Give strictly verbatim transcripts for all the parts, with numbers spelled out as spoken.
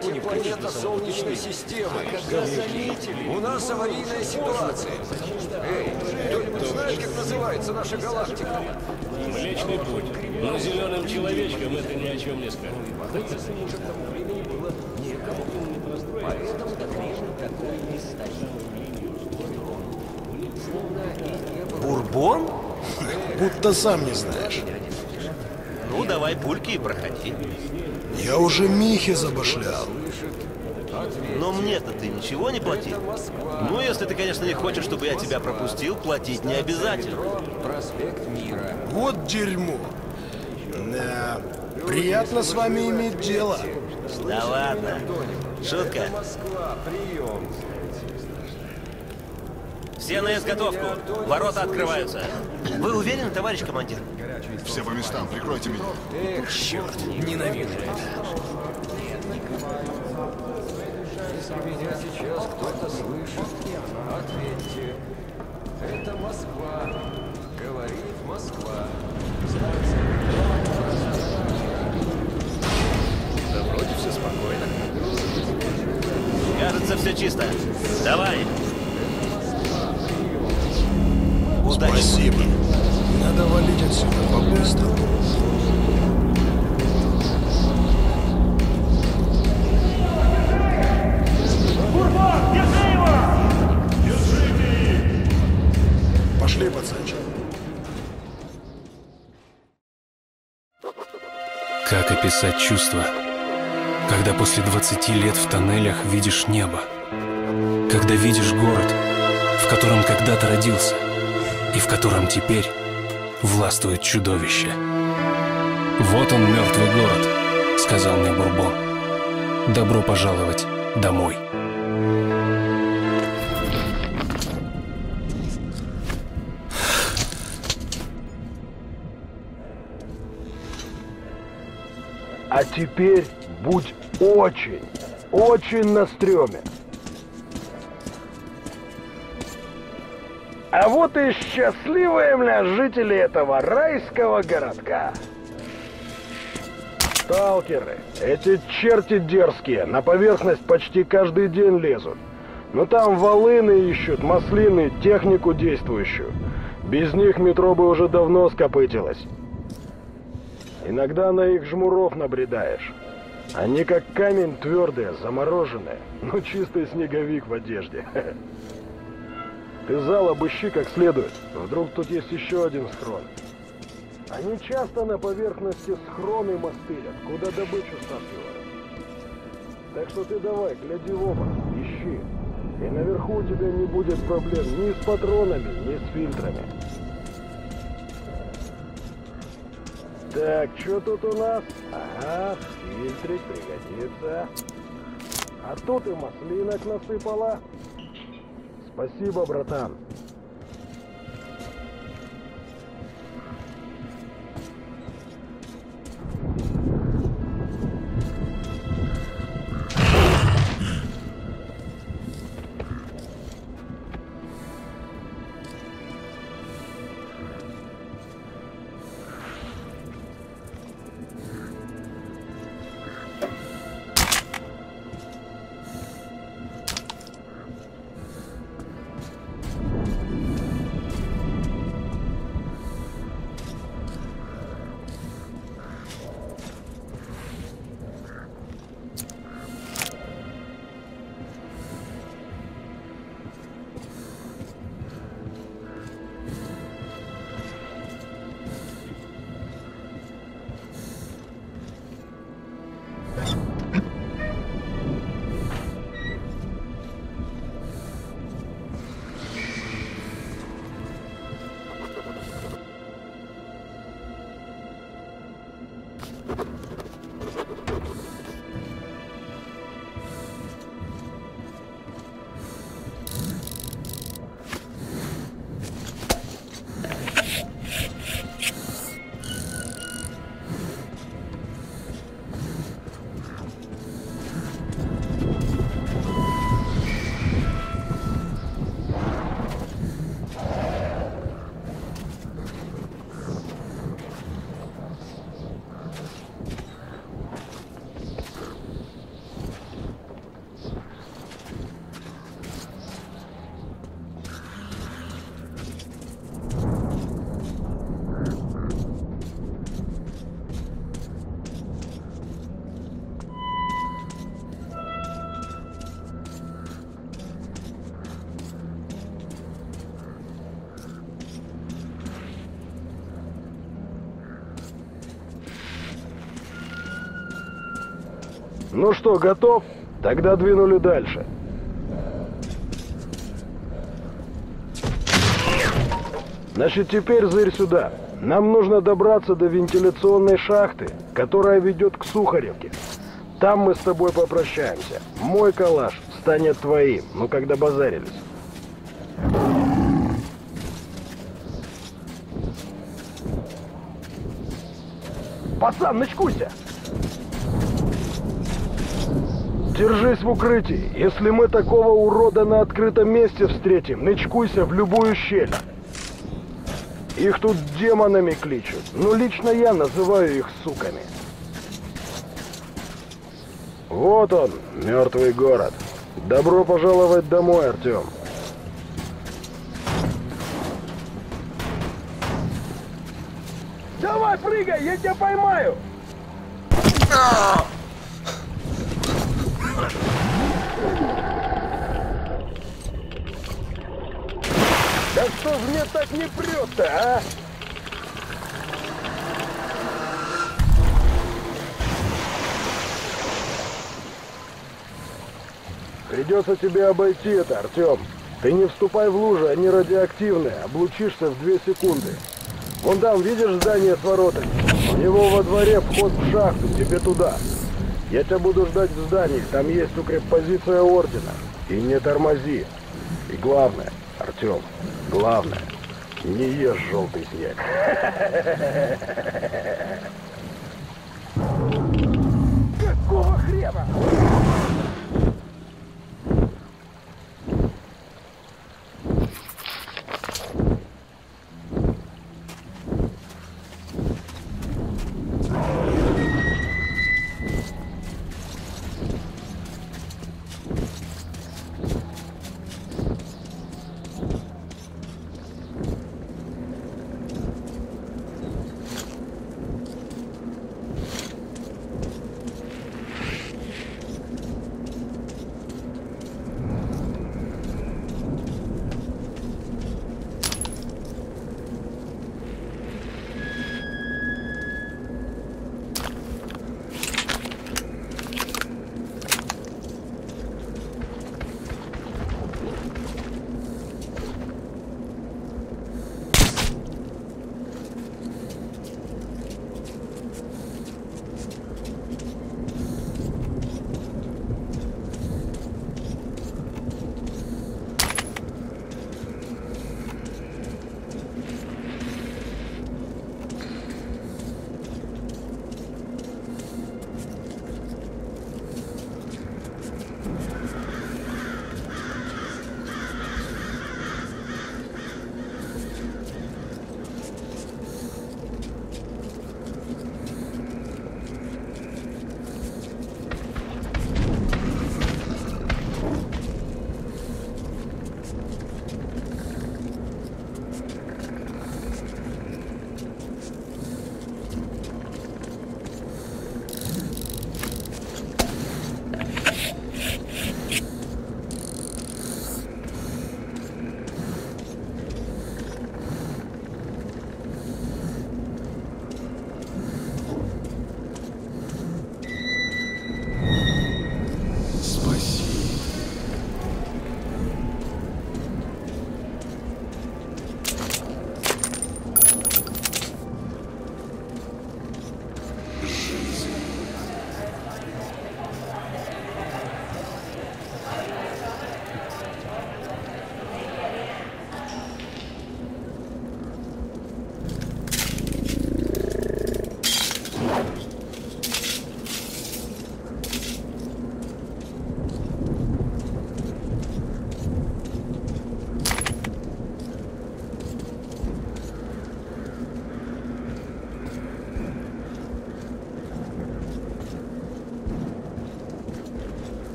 планета Солнечной системы. Когда заметили, у нас аварийная ситуация. Эй, кто-нибудь знает, как называется наша галактика? Млечный путь. Но зеленым человечкам это ни о чем не скажет. Поэтому такой не стоит. Бурбон? Будто сам не знаешь. Ну, давай пульки и проходи. Я уже Михе забашлял. Но мне-то ты ничего не платил? Ну, если ты, конечно, не хочешь, чтобы я тебя пропустил, платить не обязательно. Проспект Мира. Вот дерьмо. Да, приятно с вами иметь дело. Да ладно. Шутка. Москва, прием. Все на изготовку. Ворота открываются. Вы уверены, товарищ командир? Все по местам, прикройте меня. Эх, черт, ненавижу это. Если меня сейчас кто-то слышит, ответьте. Это Москва. Говорит Москва. Да вроде все спокойно. Кажется, все чисто. Давай. Удачи. Спасибо. Надо валить отсюда по-быстрому. Пошли, пацанчик. Как описать чувство, когда после двадцати лет в тоннелях видишь небо, когда видишь город, в котором когда-то родился, и в котором теперь властвует чудовище. «Вот он, мертвый город», — сказал мне Бурбон. «Добро пожаловать домой». А теперь будь очень, очень на стреме. А вот и счастливые, мля, жители этого райского городка. Сталкеры, эти черти дерзкие, на поверхность почти каждый день лезут. Но там волыны ищут, маслины, технику действующую. Без них метро бы уже давно скопытилось. Иногда на их жмуров набредаешь. Они как камень твердые, замороженные, но чистый снеговик в одежде. Ты зал обыщи как следует. Вдруг тут есть еще один схрон. Они часто на поверхности схроны мастырят, куда добычу стаскивают. Так что ты давай, гляди в оба, ищи. И наверху у тебя не будет проблем ни с патронами, ни с фильтрами. Так, что тут у нас? Ага, фильтрик пригодится. А тут и маслинок насыпала. Спасибо, братан. Ну что, готов? Тогда двинули дальше. Значит, теперь зырь сюда. Нам нужно добраться до вентиляционной шахты, которая ведет к Сухаревке. Там мы с тобой попрощаемся. Мой калаш станет твоим, ну когда базарились. Пацан, начкуйся! Держись в укрытии. Если мы такого урода на открытом месте встретим, начкуйся в любую щель. Их тут демонами кличут. Но лично я называю их суками. Вот он, мертвый город. Добро пожаловать домой, Артем. Давай, прыгай, я тебя поймаю! Да что ж мне так не прет-то, а? Придется тебе обойти это, Артем. Ты не вступай в лужи, они радиоактивные. Облучишься в две секунды. Вон там, видишь здание с воротами? У него во дворе вход в шахту, тебе туда. Я тебя буду ждать в здании, там есть укреппозиция ордена. И не тормози. И главное, Артем, главное, не ешь желтый снег. Какого хрена?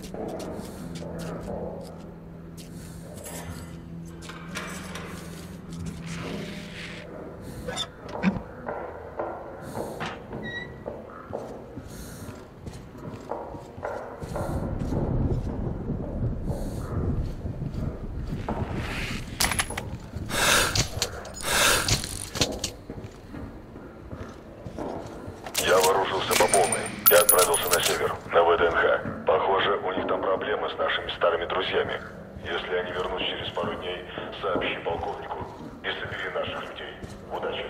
Я вооружился по полной и отправился на север, на ВДНХ. Похоже, у них там проблемы с нашими старыми друзьями. Если они вернутся через пару дней, сообщи полковнику и собери наших людей. Удачи.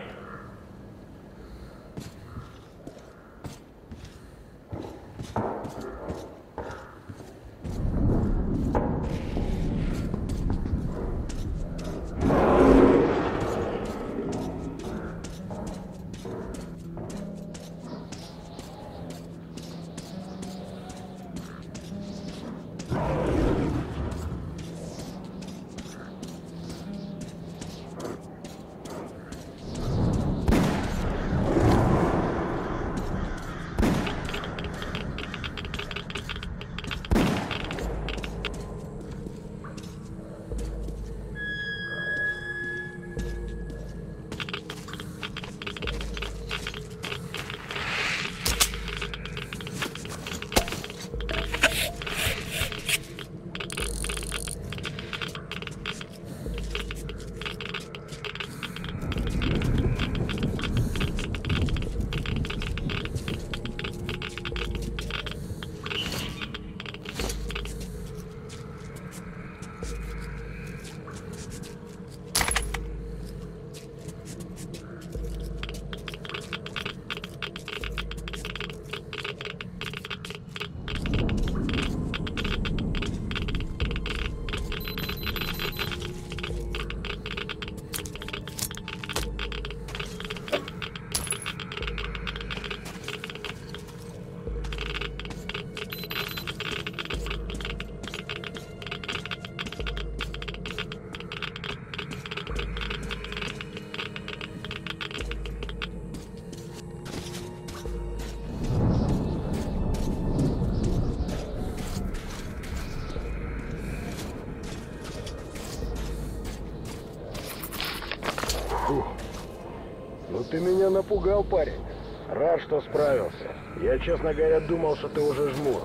Ну ты меня напугал, парень. Рад, что справился. Я, честно говоря, думал, что ты уже жмур.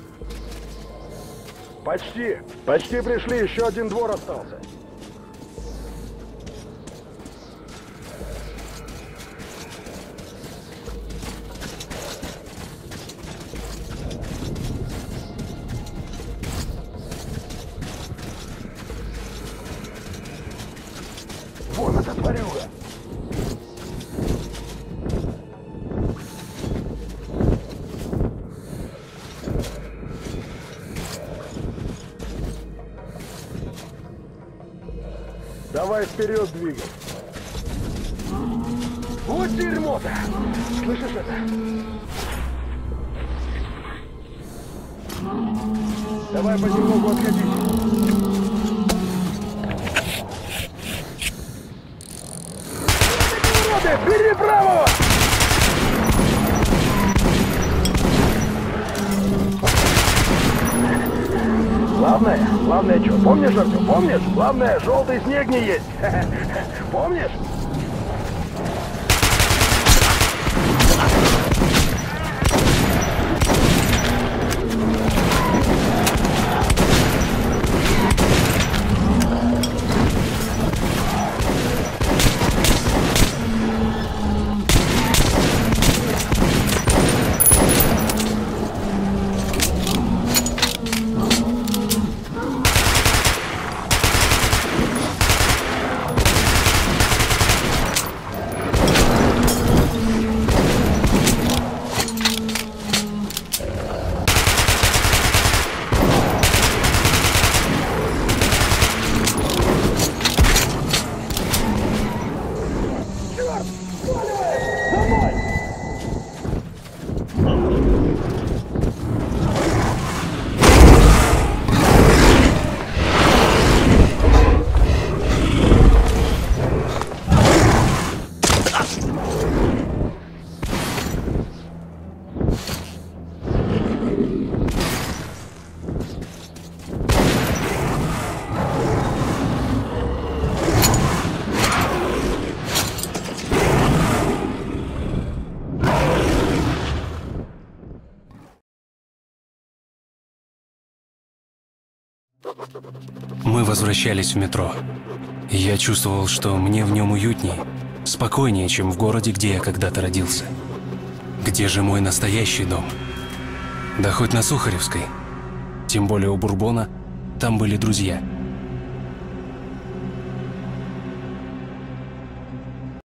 Почти. Почти пришли. Еще один двор остался. Вон эта тварюга. Давай вперед двигай. Вот дерьмо-то! Слышишь это? Давай понемногу отходить. Уроды, бери правого! Главное, главное что? Помнишь, Артем? Помнишь? Главное, желтый снег не есть. Помнишь? Мы возвращались в метро. И я чувствовал, что мне в нем уютнее, спокойнее, чем в городе, где я когда-то родился. Где же мой настоящий дом? Да хоть на Сухаревской. Тем более у Бурбона там были друзья.